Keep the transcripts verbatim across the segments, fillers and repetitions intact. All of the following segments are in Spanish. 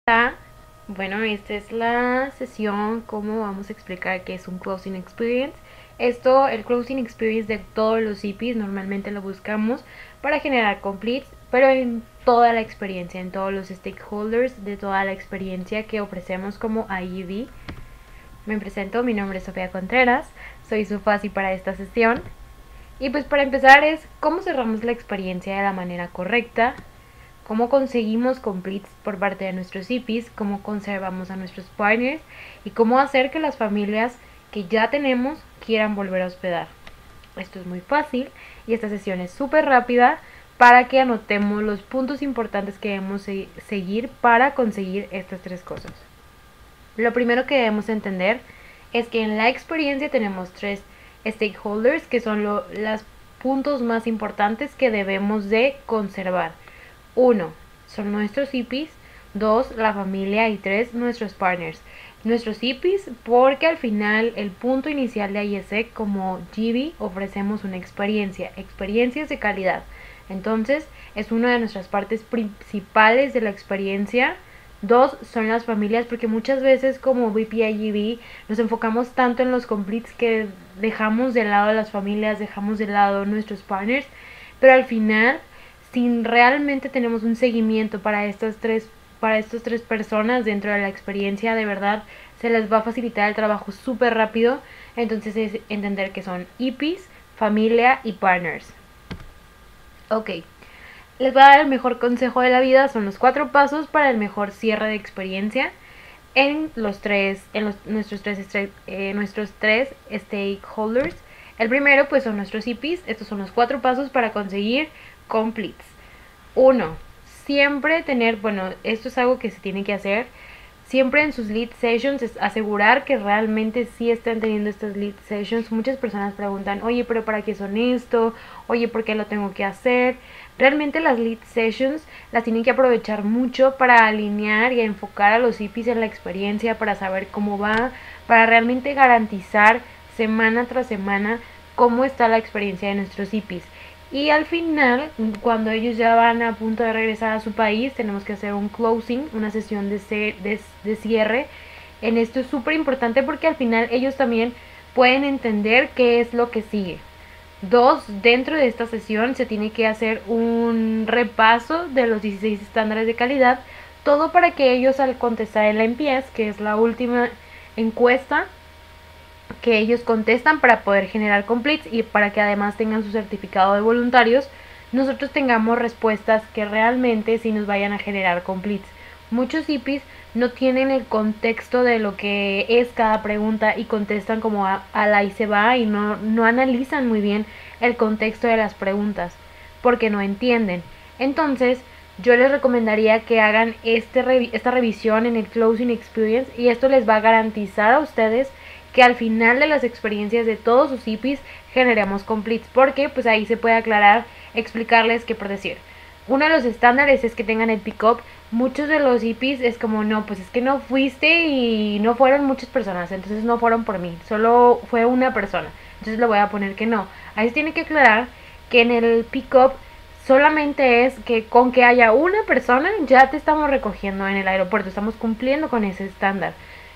Hola, bueno, esta es la sesión, cómo vamos a explicar qué es un Closing Experience. Esto, el Closing Experience de todos los I Ps, normalmente lo buscamos para generar completes, pero en toda la experiencia, en todos los stakeholders de toda la experiencia que ofrecemos como I E V. Me presento, mi nombre es Sofía Contreras, soy su FASI para esta sesión. Y pues para empezar es cómo cerramos la experiencia de la manera correcta, cómo conseguimos completes por parte de nuestros I Ps, cómo conservamos a nuestros partners y cómo hacer que las familias que ya tenemos quieran volver a hospedar. Esto es muy fácil y esta sesión es súper rápida para que anotemos los puntos importantes que debemos seguir para conseguir estas tres cosas. Lo primero que debemos entender es que en la experiencia tenemos tres stakeholders que son lo, los puntos más importantes que debemos de conservar. Uno, son nuestros I Ps. Dos, la familia. Y tres, nuestros partners. Nuestros I Ps porque al final el punto inicial de I E S E C como G V ofrecemos una experiencia, experiencias de calidad. Entonces es una de nuestras partes principales de la experiencia. Dos, son las familias porque muchas veces como V P I G V nos enfocamos tanto en los completes que dejamos de lado a las familias, dejamos de lado nuestros partners, pero al final si realmente tenemos un seguimiento para estas tres para estas tres personas dentro de la experiencia, de verdad se les va a facilitar el trabajo súper rápido. Entonces es entender que son I Ps, familia y partners. Ok, les voy a dar el mejor consejo de la vida. Son los cuatro pasos para el mejor cierre de experiencia en los tres en los, nuestros tres eh, nuestros tres stakeholders. El primero pues son nuestros I Ps. Estos son los cuatro pasos para conseguir completes. Uno, siempre tener, bueno, esto es algo que se tiene que hacer siempre en sus lead sessions, es asegurar que realmente sí están teniendo estas lead sessions. Muchas personas preguntan, oye, pero ¿para qué son esto? Oye, ¿por qué lo tengo que hacer? Realmente las lead sessions las tienen que aprovechar mucho para alinear y enfocar a los I Ps en la experiencia, para saber cómo va, para realmente garantizar semana tras semana cómo está la experiencia de nuestros I Ps. Y al final, cuando ellos ya van a punto de regresar a su país, tenemos que hacer un closing, una sesión de, de, de cierre. En esto es súper importante porque al final ellos también pueden entender qué es lo que sigue. Dos, dentro de esta sesión se tiene que hacer un repaso de los dieciséis estándares de calidad. Todo para que ellos al contestar el N P S, que es la última encuesta que ellos contestan para poder generar completes y para que además tengan su certificado de voluntarios, nosotros tengamos respuestas que realmente sí nos vayan a generar completes. Muchos I Ps no tienen el contexto de lo que es cada pregunta y contestan como a, a la y se va y no, no analizan muy bien el contexto de las preguntas porque no entienden. Entonces yo les recomendaría que hagan este, esta revisión en el Closing Experience y esto les va a garantizar a ustedes que al final de las experiencias de todos sus I Ps generemos completes, porque pues ahí se puede aclarar, explicarles que por decir, uno de los estándares es que tengan el pick-up. Muchos de los I Ps es como, no, pues es que no fuiste y no fueron muchas personas, entonces no fueron por mí, solo fue una persona, entonces le voy a poner que no. Ahí se tiene que aclarar que en el pick-up solamente es que con que haya una persona ya te estamos recogiendo en el aeropuerto, estamos cumpliendo con ese estándar.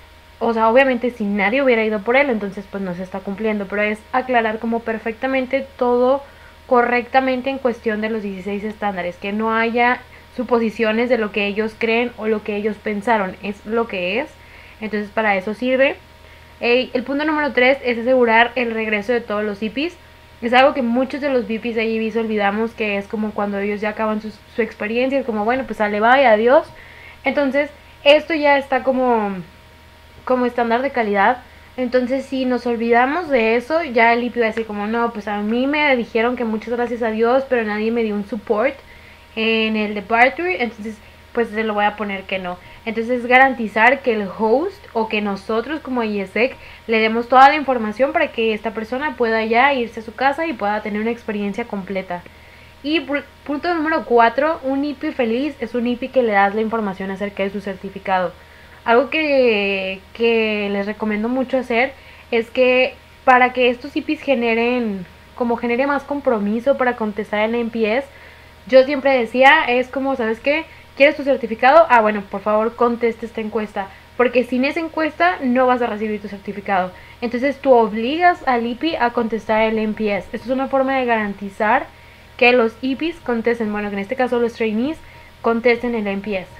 O sea, obviamente si nadie hubiera ido por él, entonces pues no se está cumpliendo, pero es aclarar como perfectamente todo correctamente en cuestión de los dieciséis estándares, que no haya suposiciones de lo que ellos creen o lo que ellos pensaron, es lo que es. Entonces para eso sirve. Eh, el punto número tres es asegurar el regreso de todos los I Ps. Es algo que muchos de los V Ps de I V olvidamos, que es como cuando ellos ya acaban su, su experiencia, es como bueno, pues sale, bye, adiós. Entonces esto ya está como como estándar de calidad. Entonces si nos olvidamos de eso, ya el I P va a decir como no, pues a mí me dijeron que muchas gracias a Dios, pero nadie me dio un support en el departure, entonces pues se lo voy a poner que no. Entonces es garantizar que el host o que nosotros como I E S E C le demos toda la información para que esta persona pueda ya irse a su casa y pueda tener una experiencia completa. Y punto número cuatro, un I P feliz es un I P que le das la información acerca de su certificado. Algo que, que les recomiendo mucho hacer es que para que estos I Ps generen, como genere más compromiso para contestar el N P S, yo siempre decía, es como, ¿sabes qué? ¿Quieres tu certificado? Ah, bueno, por favor conteste esta encuesta, porque sin esa encuesta no vas a recibir tu certificado. Entonces tú obligas al I P I a contestar el N P S. Esto es una forma de garantizar que los I Ps contesten, bueno, que en este caso los trainees contesten el N P S.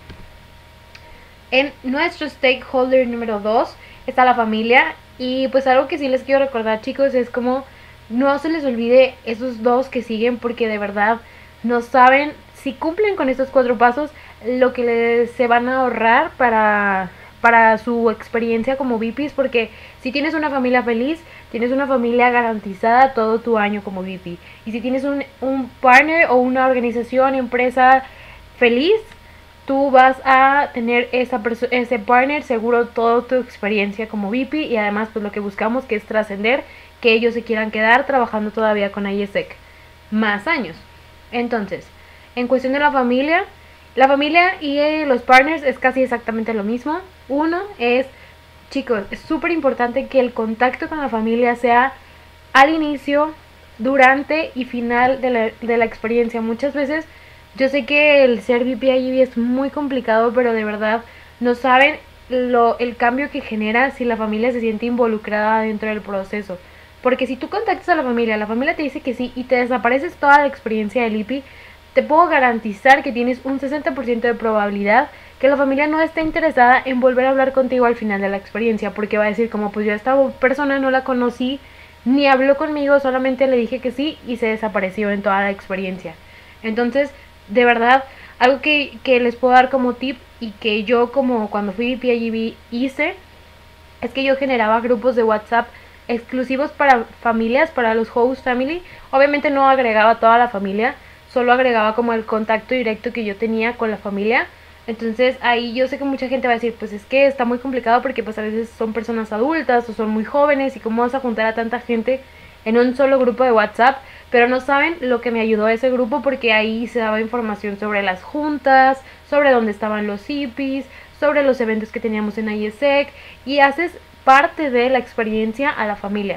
En nuestro stakeholder número dos está la familia. Y pues algo que sí les quiero recordar, chicos, es como no se les olvide esos dos que siguen, porque de verdad no saben si cumplen con estos cuatro pasos lo que les, se van a ahorrar para, para su experiencia como V Ps, porque si tienes una familia feliz, tienes una familia garantizada todo tu año como V P. Y si tienes un, un partner o una organización, empresa feliz, tú vas a tener esa ese partner seguro toda tu experiencia como V P. Y además pues lo que buscamos que es trascender, que ellos se quieran quedar trabajando todavía con I E S E C más años. Entonces, en cuestión de la familia, la familia y eh, los partners es casi exactamente lo mismo. Uno es, chicos, es súper importante que el contacto con la familia sea al inicio, durante y final de la, de la experiencia. Muchas veces yo sé que el ser V P I G B es muy complicado, pero de verdad no saben lo, el cambio que genera si la familia se siente involucrada dentro del proceso. Porque si tú contactas a la familia, la familia te dice que sí y te desapareces toda la experiencia del I P I, te puedo garantizar que tienes un sesenta por ciento de probabilidad que la familia no esté interesada en volver a hablar contigo al final de la experiencia, porque va a decir como pues yo a esta persona no la conocí, ni habló conmigo, solamente le dije que sí y se desapareció en toda la experiencia. Entonces, de verdad, algo que, que les puedo dar como tip y que yo como cuando fui V P I G B hice, es que yo generaba grupos de WhatsApp exclusivos para familias, para los host family. Obviamente no agregaba a toda la familia, solo agregaba como el contacto directo que yo tenía con la familia. Entonces ahí yo sé que mucha gente va a decir, pues es que está muy complicado porque pues a veces son personas adultas o son muy jóvenes y cómo vas a juntar a tanta gente en un solo grupo de WhatsApp. Pero no saben lo que me ayudó ese grupo, porque ahí se daba información sobre las juntas, sobre dónde estaban los I Ps, sobre los eventos que teníamos en I E S E C, y haces parte de la experiencia a la familia.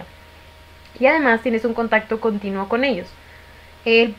Y además tienes un contacto continuo con ellos. El,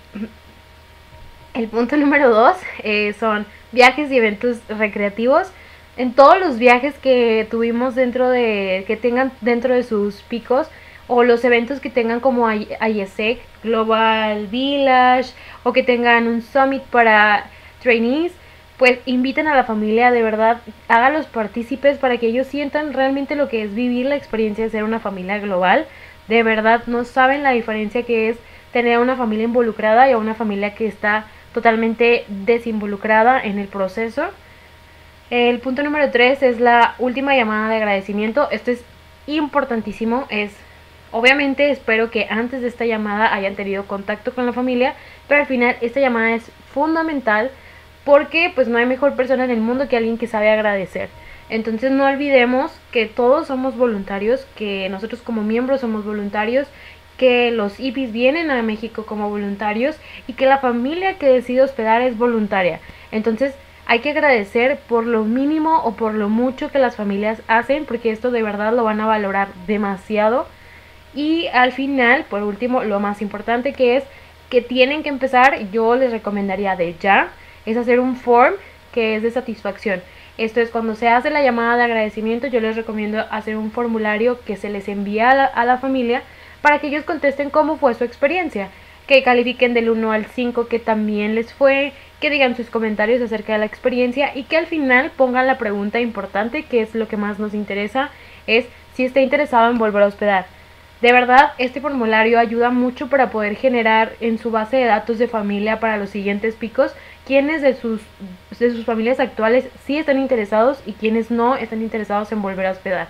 el punto número dos eh, son viajes y eventos recreativos. En todos los viajes que tuvimos dentro de, que tengan dentro de sus picos, o los eventos que tengan como I E S E C, Global Village, o que tengan un summit para trainees, pues inviten a la familia, de verdad, hágalos partícipes para que ellos sientan realmente lo que es vivir la experiencia de ser una familia global. De verdad, no saben la diferencia que es tener a una familia involucrada y a una familia que está totalmente desinvolucrada en el proceso. El punto número tres es la última llamada de agradecimiento. Esto es importantísimo. Es, obviamente, espero que antes de esta llamada hayan tenido contacto con la familia, pero al final esta llamada es fundamental, porque pues no hay mejor persona en el mundo que alguien que sabe agradecer. Entonces no olvidemos que todos somos voluntarios, que nosotros como miembros somos voluntarios, que los I Ps vienen a México como voluntarios y que la familia que decide hospedar es voluntaria. Entonces hay que agradecer por lo mínimo o por lo mucho que las familias hacen, porque esto de verdad lo van a valorar demasiado. Y al final, por último, lo más importante, que es que tienen que empezar, yo les recomendaría de ya, es hacer un form que es de satisfacción. Esto es cuando se hace la llamada de agradecimiento, yo les recomiendo hacer un formulario que se les envía a la, a la familia para que ellos contesten cómo fue su experiencia, que califiquen del uno al cinco que también les fue, que digan sus comentarios acerca de la experiencia y que al final pongan la pregunta importante, que es lo que más nos interesa, es si está interesado en volver a hospedar. De verdad, este formulario ayuda mucho para poder generar en su base de datos de familia para los siguientes picos quienes de sus, de sus familias actuales sí están interesados y quienes no están interesados en volver a hospedar.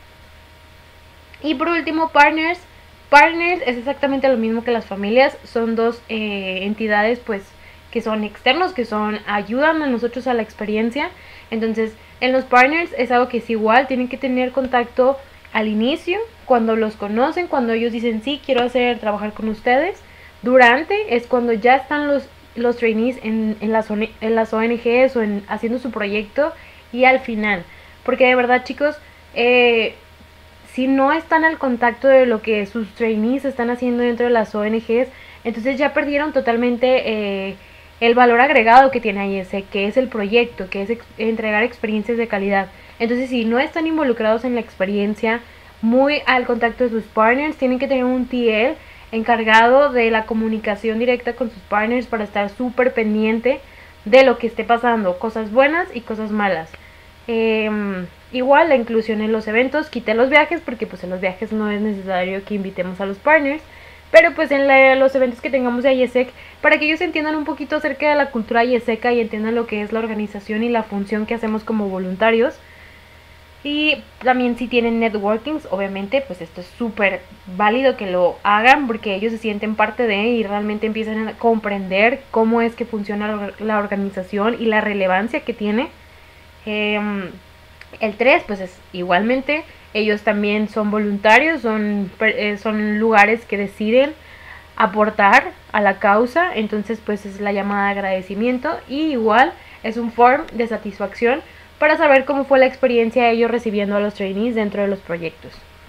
Y por último, partners. Partners es exactamente lo mismo que las familias. Son dos eh, entidades pues que son externos, que son ayudan a nosotros a la experiencia. Entonces, en los partners es algo que es igual, tienen que tener contacto al inicio, cuando los conocen, cuando ellos dicen sí, quiero hacer, trabajar con ustedes. Durante es cuando ya están los, los trainees en, en, las, en las O N Ges o en, haciendo su proyecto. Y al final, porque de verdad, chicos, eh, si no están al contacto de lo que sus trainees están haciendo dentro de las O N Ges, entonces ya perdieron totalmente eh, el valor agregado que tiene I S E C, que es el proyecto, que es ex entregar experiencias de calidad. Entonces, si no están involucrados en la experiencia, muy al contacto de sus partners, tienen que tener un T L encargado de la comunicación directa con sus partners para estar súper pendiente de lo que esté pasando, cosas buenas y cosas malas. Eh, igual la inclusión en los eventos, quité los viajes porque pues en los viajes no es necesario que invitemos a los partners, pero pues en la, los eventos que tengamos de I S E C, para que ellos entiendan un poquito acerca de la cultura I S E C y entiendan lo que es la organización y la función que hacemos como voluntarios. Y también si tienen networkings, obviamente pues esto es súper válido que lo hagan porque ellos se sienten parte de y realmente empiezan a comprender cómo es que funciona la organización y la relevancia que tiene. Eh, el tres pues es igualmente, ellos también son voluntarios, son, eh, son lugares que deciden aportar a la causa, entonces pues es la llamada de agradecimiento y igual es un form de satisfacción para saber cómo fue la experiencia de ellos recibiendo a los trainees dentro de los proyectos.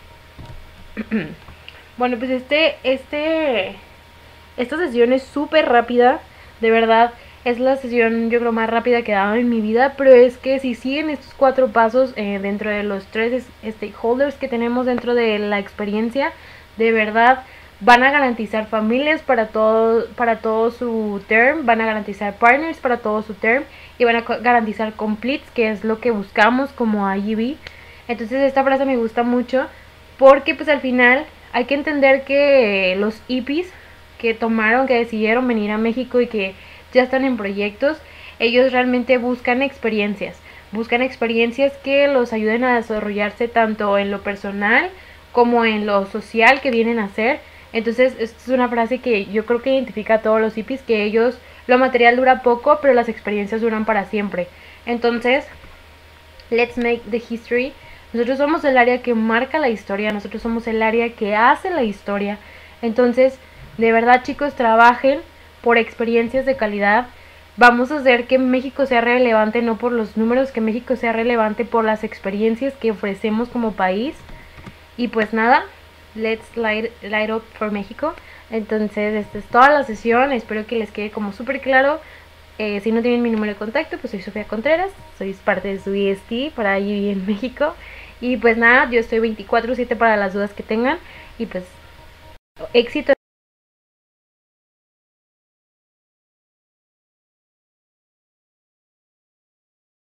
Bueno, pues este, este, esta sesión es súper rápida, de verdad, es la sesión yo creo más rápida que he dado en mi vida, pero es que si siguen estos cuatro pasos eh, dentro de los tres stakeholders que tenemos dentro de la experiencia, de verdad van a garantizar familias para todo, para todo su term, van a garantizar partners para todo su term y van a garantizar completes, que es lo que buscamos como I G B. Entonces esta frase me gusta mucho porque pues al final hay que entender que los I P Is que tomaron, que decidieron venir a México y que ya están en proyectos, ellos realmente buscan experiencias, buscan experiencias que los ayuden a desarrollarse tanto en lo personal como en lo social que vienen a hacer. Entonces, esta es una frase que yo creo que identifica a todos los I P Is, que ellos, lo material dura poco, pero las experiencias duran para siempre. Entonces, let's make the history. Nosotros somos el área que marca la historia, nosotros somos el área que hace la historia. Entonces, de verdad, chicos, trabajen por experiencias de calidad. Vamos a hacer que México sea relevante, no por los números, que México sea relevante por las experiencias que ofrecemos como país. Y pues nada, let's light, light up for México. Entonces esta es toda la sesión, espero que les quede como súper claro. Eh, si no tienen mi número de contacto, pues soy Sofía Contreras, soy parte de su E S T para allí en México. Y pues nada, yo estoy veinticuatro siete para las dudas que tengan y pues éxito.